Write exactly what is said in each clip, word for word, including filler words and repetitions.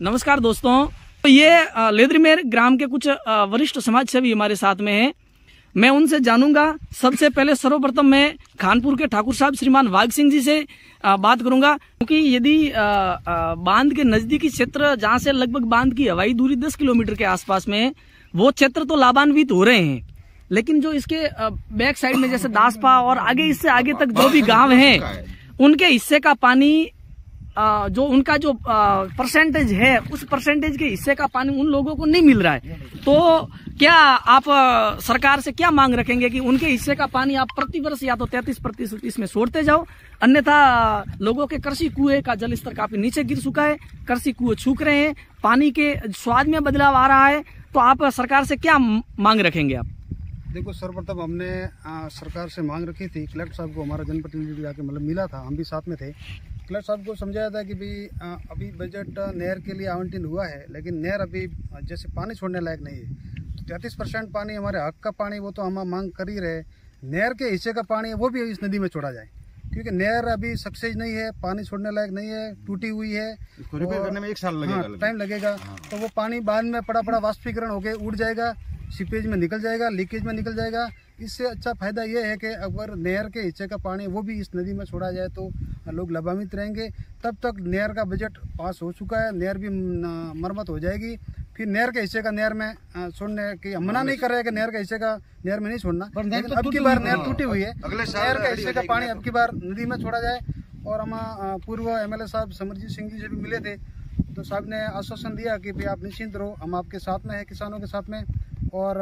नमस्कार दोस्तों, तो ये लेदरीमेर ग्राम के कुछ वरिष्ठ समाज सेवी हमारे साथ में हैं। मैं उनसे जानूंगा। सबसे पहले सर्वप्रथम मैं खानपुर के ठाकुर साहब श्रीमान वाघ सिंह जी से बात करूंगा, क्योंकि यदि बांध के नजदीकी क्षेत्र जहां से लगभग बांध की हवाई दूरी दस किलोमीटर के आसपास में है, वो क्षेत्र तो लाभान्वित हो रहे हैं, लेकिन जो इसके बैक साइड में जैसे दासपा और आगे इससे आगे तक जो भी गांव हैं, उनके हिस्से का पानी जो उनका जो परसेंटेज है, उस परसेंटेज के हिस्से का पानी उन लोगों को नहीं मिल रहा है। तो क्या आप सरकार से क्या मांग रखेंगे कि उनके हिस्से का पानी आप प्रतिवर्ष या तो तैंतीस प्रतिशत इसमें छोड़ते जाओ, अन्यथा लोगों के कृषि कुएं का जल स्तर काफी नीचे गिर चुका है, कृषि कुएं सूख रहे हैं, पानी के स्वाद में बदलाव आ रहा है। तो आप सरकार से क्या मांग रखेंगे? आप देखो, सर्वप्रथम हमने आ, सरकार से मांग रखी थी। कलेक्टर साहब को हमारा जनप्रतिनिधि आके मतलब मिला था, हम भी साथ में थे। कलेक्टर साहब को समझाया था कि भाई अभी बजट नहर के लिए आवंटन हुआ है, लेकिन नहर अभी जैसे पानी छोड़ने लायक नहीं है। तो तैंतीस परसेंट पानी हमारे हक का पानी, वो तो हम मांग कर ही रहे। नहर के हिस्से का पानी है वो भी इस नदी में छोड़ा जाए, क्योंकि नहर अभी सक्सेस नहीं है, पानी छोड़ने लायक नहीं है, टूटी हुई है, रिपेयर करने में एक साल लगेगा, हाँ, टाइम लगेगा। हाँ। तो वो पानी बाद में पड़ा पड़ा वाष्पीकरण होकर उड़ जाएगा, सीपेज में निकल जाएगा, लीकेज में निकल जाएगा। इससे अच्छा फायदा ये है कि अगर नहर के हिस्से का पानी वो भी इस नदी में छोड़ा जाए तो लोग लाभान्वित रहेंगे। तब तक नहर का बजट पास हो चुका है, नहर भी मरम्मत हो जाएगी। फिर नहर के हिस्से का नहर में छोड़ने की हम मना नहीं कर रहे हैं कि नहर के हिस्से का नहर में नहीं छोड़ना, लेकिन अब की बार नहर टूटी हुई है, नहर के हिस्से का पानी अब की बार नदी में छोड़ा जाए। और हम पूर्व एमएलए साहब समरजीत सिंह जी से भी मिले थे, तो साहब ने आश्वासन दिया कि भाई आप निश्चिंत रहो, हम आपके साथ में हैं, किसानों के साथ में, और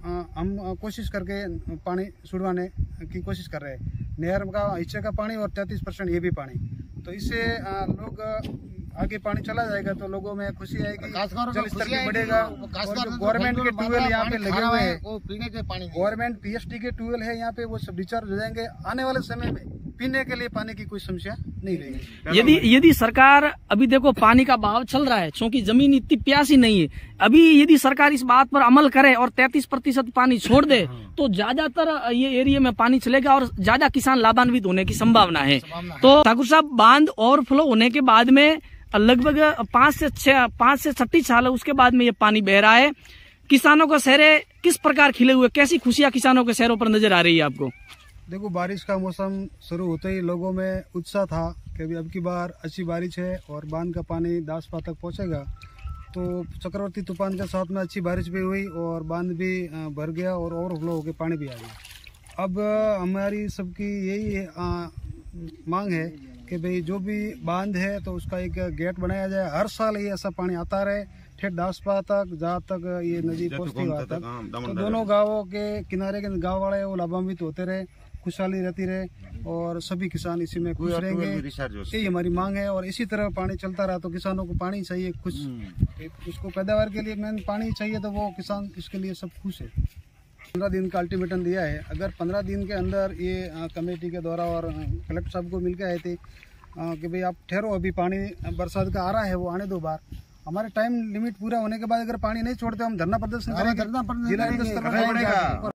हम कोशिश करके पानी छुड़वाने की कोशिश कर रहे हैं। नहर का हिस्से का पानी और तैंतीस परसेंट ये भी पानी, तो इससे लोग आगे पानी चला जाएगा तो लोगों में खुशी आएगी, जल स्तर भी बढ़ेगा। और जो गवर्नमेंट के ट्यूबवेल यहाँ पे लगे हुए हैं, गवर्नमेंट पीएचडी के ट्यूबवेल है यहाँ पे, वो सब रिचार्ज हो जाएंगे। आने वाले समय में पीने के लिए पानी की कोई समस्या नहीं रहेगी। यदि यदि सरकार, अभी देखो पानी का बहाव चल रहा है, क्योंकि जमीन इतनी प्यासी नहीं है, अभी यदि सरकार इस बात पर अमल करे और तैंतीस प्रतिशत पानी छोड़ दे तो ज्यादातर ये एरिया में पानी चलेगा और ज्यादा किसान लाभान्वित होने की संभावना है। तो ठाकुर साहब, बांध ओवरफ्लो होने के बाद में लगभग पांच से छह पांच से छत्तीस साल उसके बाद में ये पानी बह रहा है। किसानों का चेहरे किस प्रकार खिले हुए, कैसी खुशियां किसानों के चेहरों पर नजर आ रही है आपको? देखो, बारिश का मौसम शुरू होते ही लोगों में उत्साह था कि अभी अब की बार अच्छी बारिश है और बांध का पानी दासपा तक पहुंचेगा। तो चक्रवर्ती तूफान के साथ में अच्छी बारिश भी हुई और बांध भी भर गया और ओवरफ्लो होकर पानी भी आ गया। अब हमारी सबकी यही मांग है कि भाई जो भी बांध है तो उसका एक गेट बनाया जाए, हर साल ये ऐसा पानी आता रहे ठेठ दासपा तक, जहाँ तक ये नदी पहुँचती वहाँ तक, तो दोनों गांवों के किनारे के गांव वाले वो लाभान्वित होते रहे, खुशहाली रहती रहे और सभी किसान इसी में खुश रहेंगे। यही हमारी मांग है। और इसी तरह पानी चलता रहा तो किसानों को पानी चाहिए, खुश उसको पैदावार के लिए मेन पानी चाहिए, तो वो किसान इसके लिए सब खुश है। पंद्रह दिन का अल्टीमेटम दिया है। अगर पंद्रह दिन के अंदर ये कमेटी के द्वारा और कलेक्टर साहब को मिलकर आए थे कि भाई आप ठहरो, अभी पानी बरसात का आ रहा है, वो आने दो बार, हमारे टाइम लिमिट पूरा होने के बाद अगर पानी नहीं छोड़ते हम धरना प्रदर्शन करेंगे, जिला स्तर पर